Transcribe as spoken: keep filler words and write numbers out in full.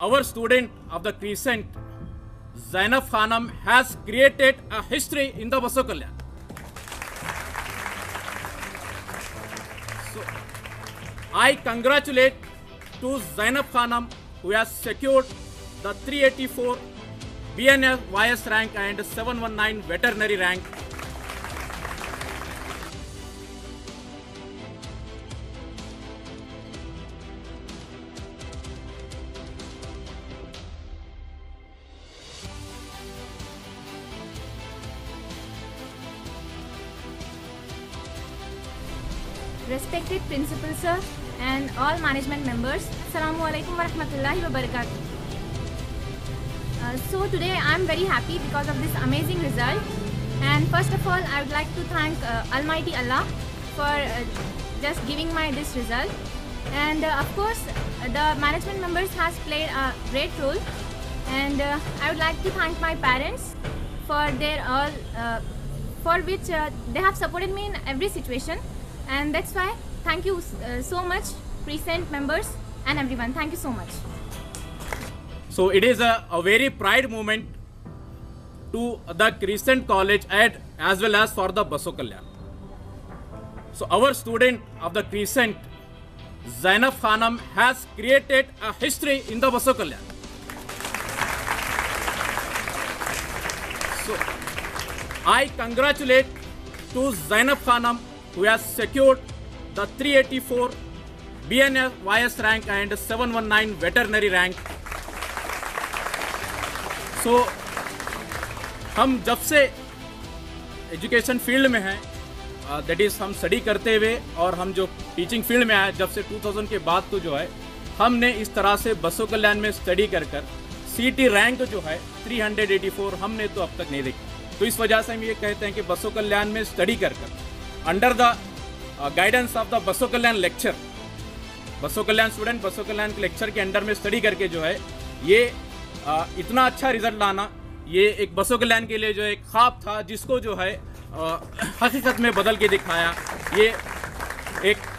our student of the Crescent, Zainab Khanam, has created a history in the Baso Kalyan. So, I congratulate to Zainab Khanam, who has secured the three eighty-four B N S Y S rank and seven nineteen veterinary rank. Respected Principal Sir and all management members, Assalamu alaikum wa rahmatullahi wa barakatuh. Uh, so today I am very happy because of this amazing result, and first of all I would like to thank uh, Almighty Allah for uh, just giving my this result, and uh, of course the management members has played a great role, and uh, I would like to thank my parents for their all uh, for which uh, they have supported me in every situation. And that's why thank you uh, so much, Crescent members and everyone. Thank you so much. So it is a, a very pride moment to the Crescent College and as well as for the Baso Kalyan. So our student of the Crescent, Zainab Khanam, has created a history in the Baso Kalyan. So I congratulate to Zainab Khanam, who has secured the three eighty-four B N S Y S rank and seven nineteen veterinary rank. So हम जब से education field में हैं, that is हम study करते हुए और हम जो टीचिंग फील्ड में आए जब से दो हज़ार के बाद तो जो है हमने इस तरह से बसो कल्याण में स्टडी कर कर सीटी रैंक जो है तीन सौ चौरासी हमने तो अब तक नहीं देखी। तो इस वजह से हम ये कहते हैं कि बसो कल्याण में स्टडी कर कर under the guidance of the बसो कल्याण लेक्चर, बसो कल्याण स्टूडेंट बसो कल्याण के लेक्चर के अंडर में स्टडी करके जो है ये uh, इतना अच्छा रिजल्ट लाना, ये एक बसो कल्याण के लिए जो एक ख्वाब था जिसको जो है uh, हकीकत में बदल के दिखाया। ये एक